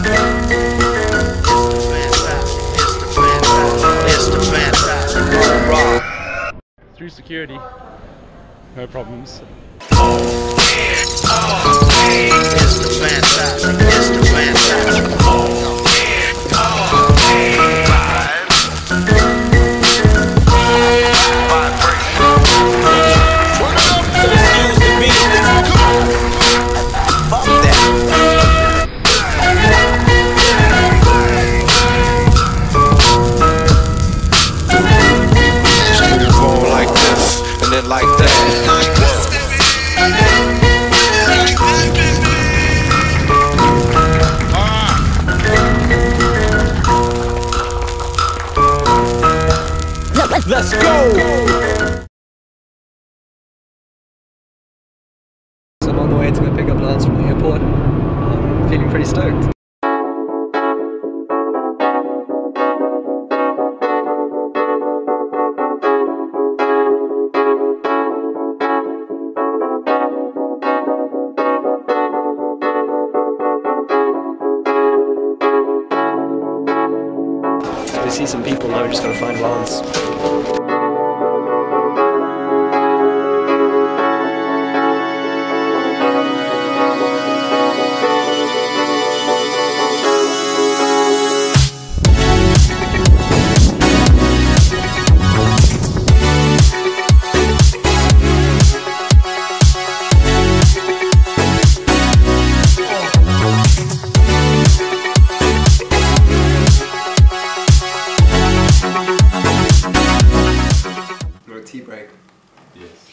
Through security, no problems. Like that. Let's go! So I'm on the way to go pick up Lance from the airport. I'm feeling pretty stoked. We see some people now, we just gotta find Lance. Tea break. Yes.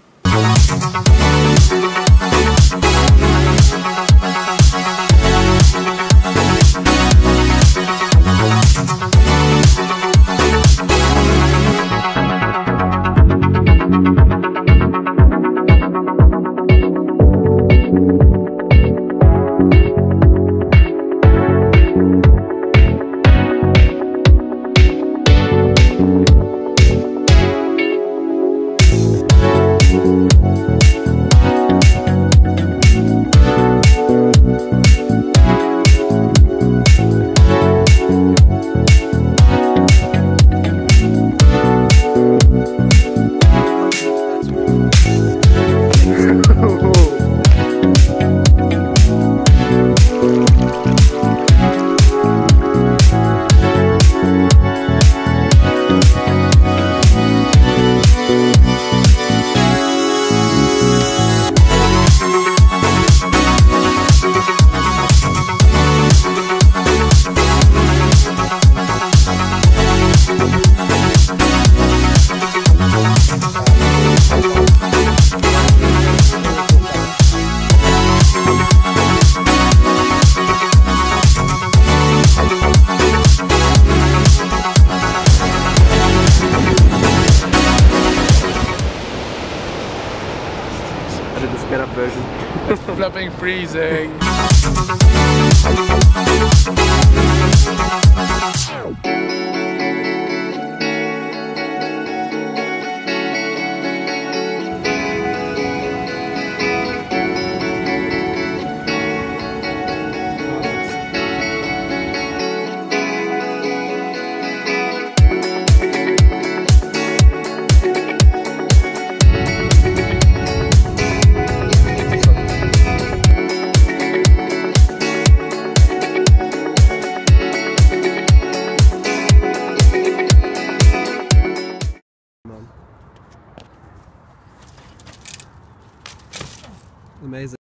I did the sped up version. Flipping freezing. Amazing.